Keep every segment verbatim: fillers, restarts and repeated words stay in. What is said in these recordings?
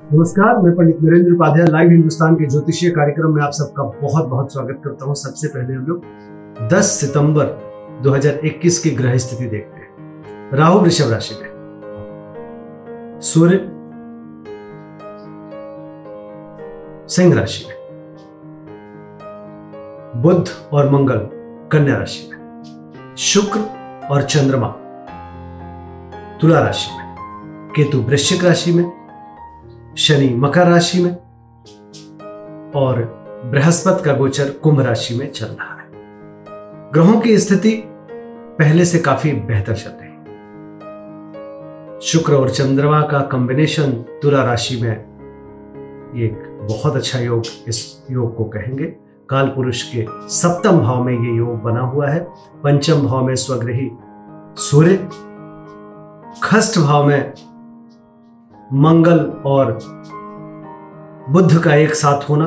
नमस्कार, मैं पंडित नरेंद्र उपाध्याय लाइव हिंदुस्तान के ज्योतिषीय कार्यक्रम में आप सबका बहुत बहुत स्वागत करता हूं। सबसे पहले हम लोग दस सितंबर दो हज़ार इक्कीस की ग्रह स्थिति देखते हैं। राहु वृषभ राशि में, सूर्य सिंह राशि में, बुध और मंगल कन्या राशि में, शुक्र और चंद्रमा तुला राशि में, केतु वृश्चिक राशि में, शनि मकर राशि में और बृहस्पति का गोचर कुंभ राशि में चल रहा है। ग्रहों की स्थिति पहले से काफी बेहतर चल रही है। शुक्र और चंद्रमा का कॉम्बिनेशन तुला राशि में ये एक बहुत अच्छा योग, इस योग को कहेंगे। काल पुरुष के सप्तम भाव में ये योग बना हुआ है। पंचम भाव में स्वग्रही सूर्य, खष्ट भाव में मंगल और बुध का एक साथ होना,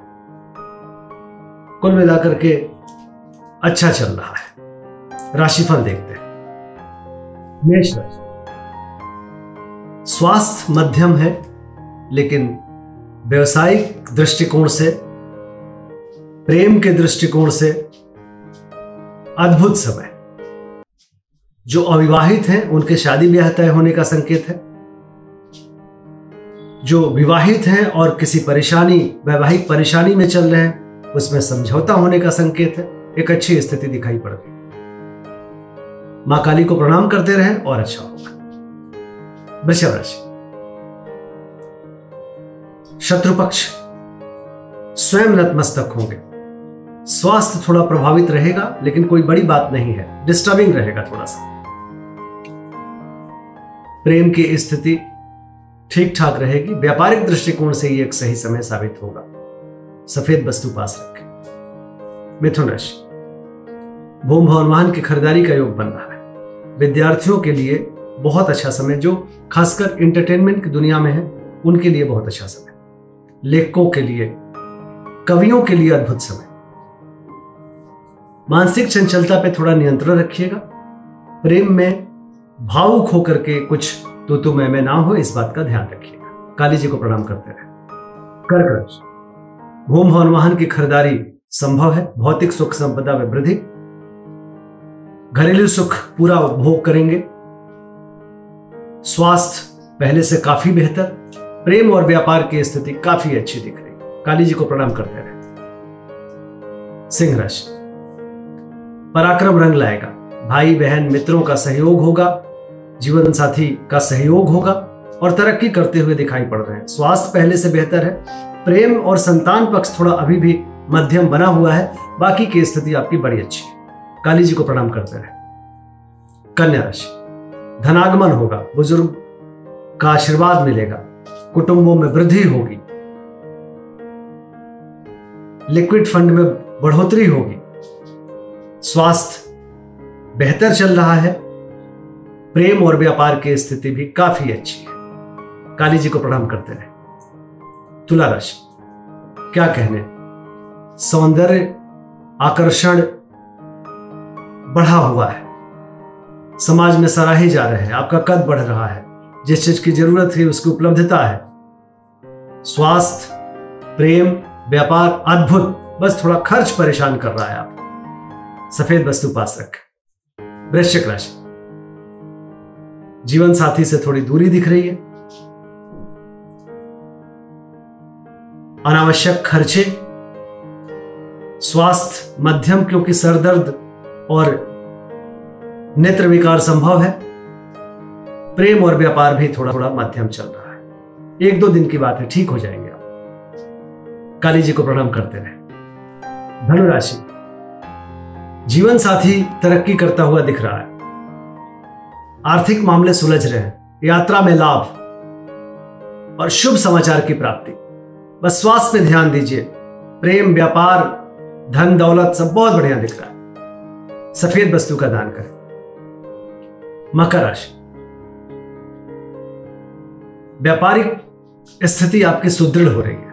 कुल मिलाकर के अच्छा चल रहा है। राशिफल देखते हैं। मेष राशि, स्वास्थ्य मध्यम है, लेकिन व्यवसायिक दृष्टिकोण से, प्रेम के दृष्टिकोण से अद्भुत समय। जो अविवाहित हैं उनके शादी ब्याह तय होने का संकेत है। जो विवाहित हैं और किसी परेशानी, वैवाहिक परेशानी में चल रहे हैं, उसमें समझौता होने का संकेत है। एक अच्छी स्थिति दिखाई पड़ रही है। मां काली को प्रणाम करते रहें और अच्छा होगा। वृषभ राशि, शत्रु पक्ष स्वयं नतमस्तक होंगे। स्वास्थ्य थोड़ा प्रभावित रहेगा, लेकिन कोई बड़ी बात नहीं है। डिस्टर्बिंग रहेगा थोड़ा सा। प्रेम की स्थिति ठीक ठाक रहेगी। व्यापारिक दृष्टिकोण से ये एक सही समय साबित होगा। सफेद वस्तु पास रखें। मिथुन राशि, भूमि भवन वाहन की खरीदारी का योग बन रहा है। विद्यार्थियों के लिए बहुत अच्छा समय, जो खासकर एंटरटेनमेंट की दुनिया में है उनके लिए बहुत अच्छा समय। लेखकों के लिए, कवियों के लिए अद्भुत समय। मानसिक चंचलता पे थोड़ा नियंत्रण रखिएगा। प्रेम में भावुक होकर के कुछ तो तो मैं मैं ना हो, इस बात का ध्यान रखिएगा। काली जी को प्रणाम करते रहे। कर्क राशि, भूमि भवन वाहन की खरीदारी संभव है। भौतिक सुख संपदा में वृद्धि, घरेलू सुख पूरा उपभोग करेंगे। स्वास्थ्य पहले से काफी बेहतर। प्रेम और व्यापार की स्थिति काफी अच्छी दिख रही। काली जी को प्रणाम करते रहे। सिंह राशि, पराक्रम रंग लाएगा। भाई बहन मित्रों का सहयोग होगा, जीवन साथी का सहयोग होगा और तरक्की करते हुए दिखाई पड़ रहे हैं। स्वास्थ्य पहले से बेहतर है। प्रेम और संतान पक्ष थोड़ा अभी भी मध्यम बना हुआ है। बाकी की स्थिति आपकी बड़ी अच्छी है। काली जी को प्रणाम करते रहे। कन्या राशि, धनागमन होगा। बुजुर्ग का आशीर्वाद मिलेगा। कुटुंबों में वृद्धि होगी। लिक्विड फंड में बढ़ोतरी होगी। स्वास्थ्य बेहतर चल रहा है। प्रेम और व्यापार की स्थिति भी काफी अच्छी है। काली जी को प्रणाम करते रहे। तुला राशि, क्या कहने, सौंदर्य आकर्षण बढ़ा हुआ है। समाज में सराहे जा रहे हैं। आपका कद बढ़ रहा है। जिस चीज की जरूरत है उसकी उपलब्धता है। स्वास्थ्य, प्रेम, व्यापार अद्भुत। बस थोड़ा खर्च परेशान कर रहा है आप। सफेद वस्तु पास रखें। वृश्चिक राशि, जीवन साथी से थोड़ी दूरी दिख रही है। अनावश्यक खर्चे। स्वास्थ्य मध्यम, क्योंकि सरदर्द और नेत्र विकार संभव है। प्रेम और व्यापार भी थोड़ा थोड़ा मध्यम चल रहा है। एक दो दिन की बात है, ठीक हो जाएंगे आप। काली जी को प्रणाम करते रहे। धनु राशि, जीवन साथी तरक्की करता हुआ दिख रहा है। आर्थिक मामले सुलझ रहे हैं। यात्रा में लाभ और शुभ समाचार की प्राप्ति। बस स्वास्थ्य पे ध्यान दीजिए। प्रेम, व्यापार, धन दौलत सब बहुत बढ़िया दिख रहा है। सफेद वस्तु का दान करें। मकर राशि, व्यापारिक स्थिति आपकी सुदृढ़ हो रही है।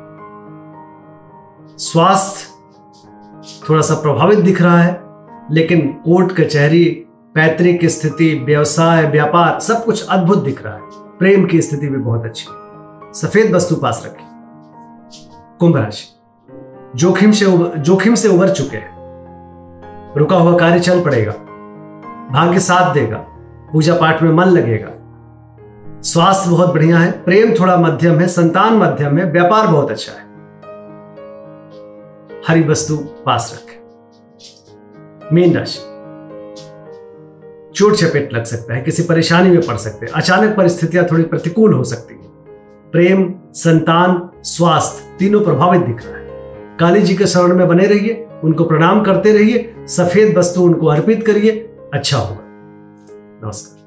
स्वास्थ्य थोड़ा सा प्रभावित दिख रहा है, लेकिन कोर्ट कचहरी, पैतृक स्थिति, व्यवसाय, व्यापार सब कुछ अद्भुत दिख रहा है। प्रेम की स्थिति भी बहुत अच्छी है। सफेद वस्तु पास रखें। कुंभ राशि, जोखिम से जोखिम से उबर चुके हैं, रुका हुआ कार्य चल पड़ेगा, भाग्य साथ देगा, पूजा पाठ में मन लगेगा, स्वास्थ्य बहुत बढ़िया है, प्रेम थोड़ा मध्यम है, संतान मध्यम है, व्यापार बहुत अच्छा है। हरी वस्तु पास रखें। मीन राशि, चोट चपेट लग सकता है, किसी परेशानी में पड़ सकते हैं, अचानक परिस्थितियां थोड़ी प्रतिकूल हो सकती हैं। प्रेम, संतान, स्वास्थ्य तीनों प्रभावित दिख रहा है। काली जी के शरण में बने रहिए, उनको प्रणाम करते रहिए, सफेद वस्तु उनको अर्पित करिए, अच्छा होगा। नमस्कार।